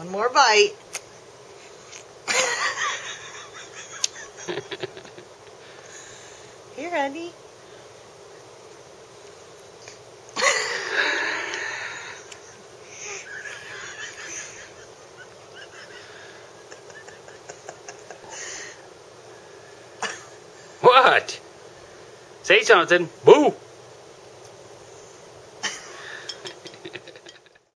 One more bite. Here, honey. What? Say something. Boo!